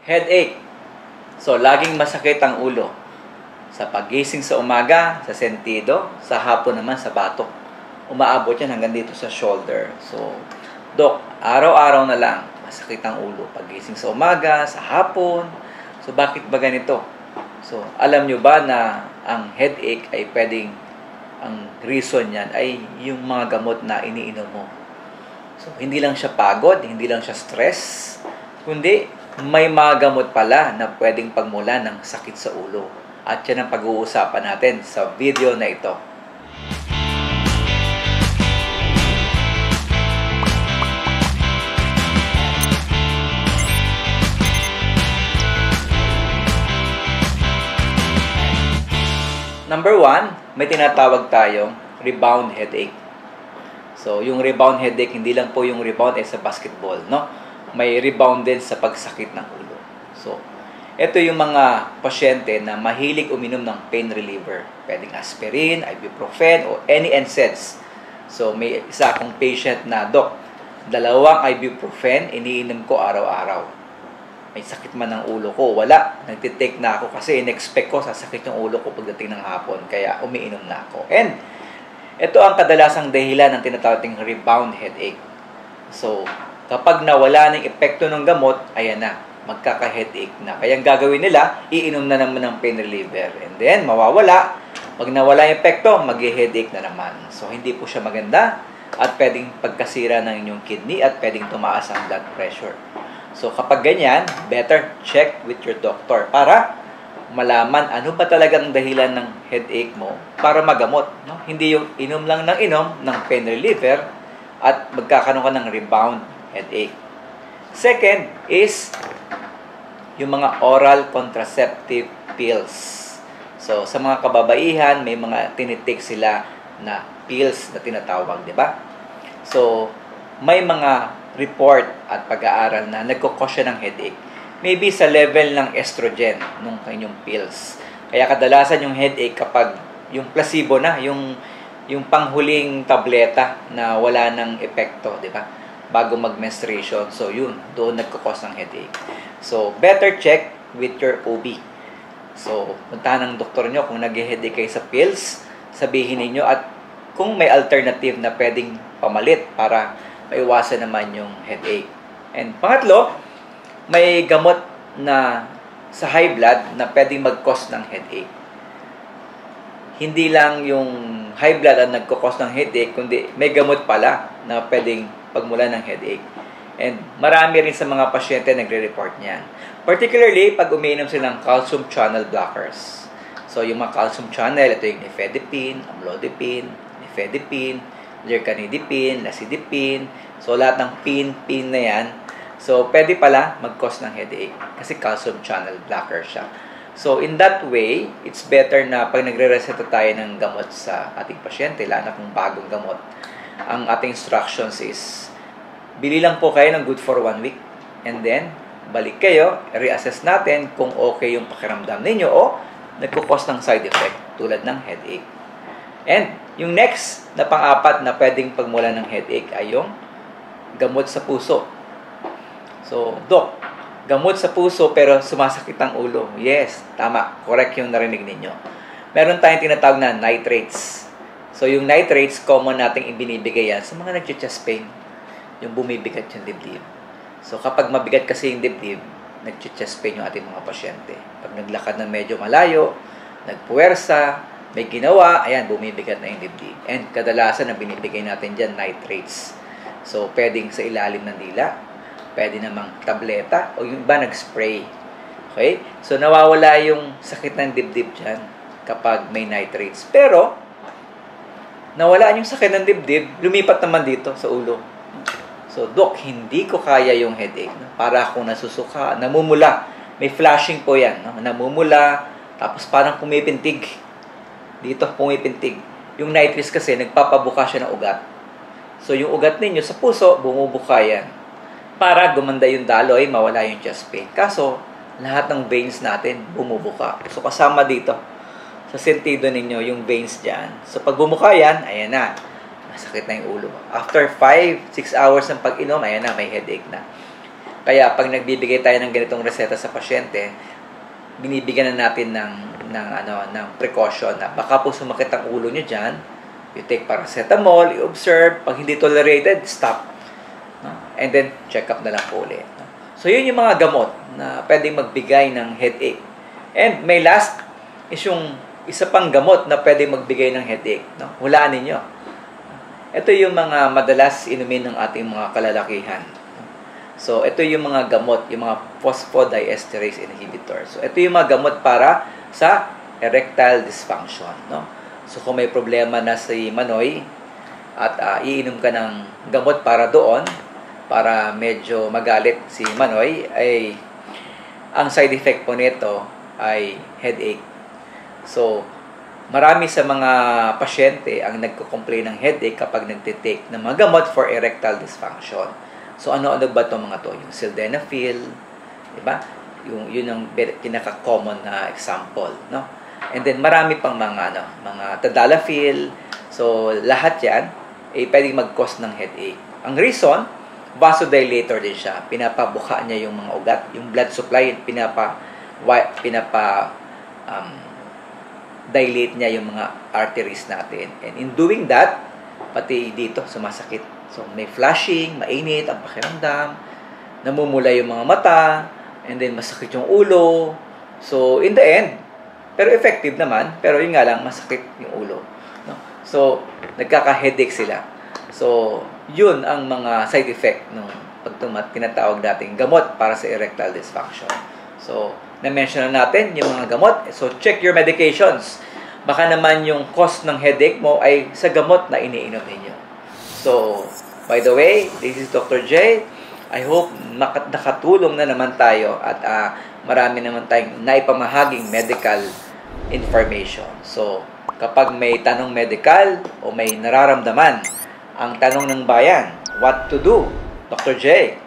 Headache. So, laging masakit ang ulo. Sa pagising sa umaga, sa sentido, sa hapon naman sa batok. Umaabot yan hanggang dito sa shoulder. So, Dok, araw-araw na lang, masakit ang ulo. Pagising sa umaga, sa hapon. So, bakit ba ganito? So, alam nyo ba na ang headache ay pwedeng, ang reason yan ay yung mga gamot na iniinom mo. So, hindi lang siya pagod, hindi lang siya stress, kundi may mga gamot pala na pwedeng pagmula ng sakit sa ulo. At yan ang pag-uusapan natin sa video na ito. Number 1, may tinatawag tayong rebound headache. So, yung rebound headache, hindi lang po yung rebound sa basketball, no? May rebound din sa pagsakit ng ulo. So, ito yung mga pasyente na mahilig uminom ng pain reliever. Pwedeng aspirin, ibuprofen, o any NSAIDs. So, may isa akong patient na, Dok, 2 ibuprofen, iniinom ko araw-araw. May sakit man ng ulo ko, wala. Nagtitake na ako kasi in-expect ko sasakit yung ulo ko pagdating ng hapon. Kaya umiinom na ako. And, ito ang kadalasang dahilan ng tinatawag ting rebound headache. So, kapag nawala ng epekto ng gamot, ayan na, magkaka-headache na. Kaya ang gagawin nila, iinom na naman ng pain reliever. And then, mawawala. Pag nawala yung epekto, mag-headache na naman. So, hindi po siya maganda at pwedeng pagkasira ng inyong kidney at pwedeng tumaas ang blood pressure. So, kapag ganyan, better check with your doctor para malaman ano ba talagang dahilan ng headache mo para magamot. No? Hindi yung inom lang ng inom ng pain reliever at magkakaroon ka ng rebound headache. Second is yung mga oral contraceptive pills. So, sa mga kababaihan, may mga tinitake sila na pills na tinatawag, di ba? So, may mga report at pag-aaral na nagkukos siya ng headache. Maybe sa level ng estrogen nung kanyang pills. Kaya kadalasan yung headache kapag yung placebo na, yung panghuling tableta na wala ng epekto, di ba? Bago mag-menstruation. So, yun. Doon nagkukos ng headache. So, better check with your OB. So, puntahan ng doktor nyo kung nag-headache kayo sa pills, sabihin niyo at kung may alternative na pwedeng pamalit para maiwasan naman yung headache. And pangatlo, may gamot na sa high blood na pwedeng mag-cause ng headache. Hindi lang yung high blood ang nagkukos ng headache, kundi may gamot pala na pwedeng pagmula ng headache. And marami rin sa mga pasyente nagre-report niyan. Particularly, pag umiinom sila ng calcium channel blockers. So, yung mga calcium channel, ito yung nifedipine, amlodipine, nifedipine, lercanidipine, lasodipine. So, lahat ng pin na yan. So, pwede pala mag-cause ng headache kasi calcium channel blocker siya. So, in that way, it's better na pag nagre-reseta tayo ng gamot sa ating pasyente, lalo na kung bagong gamot, ang ating instructions is, bili lang po kayo ng good for 1 week. And then, balik kayo, reassess natin kung okay yung pakiramdam ninyo o nagkukos ng side effect tulad ng headache. And, yung next na pang-apat na pwedeng pagmula ng headache ay yung gamot sa puso. So, Dok, gamot sa puso pero sumasakit ang ulo. Yes, tama. Correct yung narinig ninyo. Meron tayong tinatawag na nitrates. So, yung nitrates, common nating ibinibigay yan sa mga nag-chest pain. Yung bumibigat yung dibdib. So, kapag mabigat kasi yung dibdib, nag-chest pain yung ating mga pasyente. Pag naglakad ng medyo malayo, nagpuwersa, may ginawa, ayan, bumibigat na yung dibdib. And kadalasan na binibigay natin dyan, nitrates. So, pwedeng sa ilalim ng dila, pwede namang tableta, o yung iba nag-spray. Okay? So, nawawala yung sakit ng dibdib dyan kapag may nitrates. Pero, nawala yung sakit ng dibdib, lumipat naman dito sa ulo. So, Dok, hindi ko kaya yung headache. No? Para akong nasusuka, namumula. May flashing po yan. No? Namumula, tapos parang pumipintig. Dito, pumipintig. Yung nitrates kasi, nagpapabuka siya ng ugat. So, yung ugat ninyo sa puso, bumubuka yan. Para gumanda yung daloy, mawala yung chest pain. Kaso, lahat ng veins natin bumubuka. So, kasama dito sa sentido ninyo, yung veins dyan. So, pag bumuka yan, ayan na. Masakit na yung ulo. After 5-6 hours ng pag-inom, ayan na, may headache na. Kaya pag nagbibigay tayo ng ganitong reseta sa pasyente, binibigyan na natin ng precaution na baka po sumakit ang ulo nyo dyan, you take paracetamol, i-observe, pag hindi tolerated, stop. No? And then, check up na lang po ulit. No? So, yun yung mga gamot na pwedeng magbigay ng headache. And may last is yung isa pang gamot na pwedeng magbigay ng headache. No? Hulaan ninyo. Ito yung mga madalas inumin ng ating mga kalalakihan. So, ito yung mga gamot, yung mga phosphodiesterase inhibitor. So, ito yung mga gamot para sa erectile dysfunction. No? So, kung may problema na si Manoy at iinom ka ng gamot para doon, para medyo magalit si Manoy, ay ang side effect po nito ay headache. So, marami sa mga pasyente ang nagko-complain ng headache kapag nagtitake ng mga gamot for erectile dysfunction. So, ano-ano ba itong mga to? Yung sildenafil, diba? Yun ang pinaka-common na example, no? And then, marami pang mga tadalafil. So, lahat yan, pwedeng mag-cause ng headache. Ang reason, vasodilator din siya. Pinapabuka niya yung mga ugat. Yung blood supply, dilate niya yung mga arteries natin. And in doing that, pati dito, sumasakit. So, may flushing, mainit ang pakiramdam, namumula yung mga mata, and then masakit yung ulo. So, in the end, pero effective naman, pero yun nga lang, masakit yung ulo. No? So, nagkaka-headache sila. So, yun ang mga side effect ng tinatawag nating gamot para sa erectile dysfunction. So, na-mention na natin yung mga gamot. So, check your medications. Baka naman yung cause ng headache mo ay sa gamot na iniinom ninyo. So, by the way, this is Dr. J. I hope nakatulong na naman tayo at marami naman tayong naipamahaging medical information. So, kapag may tanong medical o may nararamdaman, ang tanong ng bayan, what to do? Dr. J.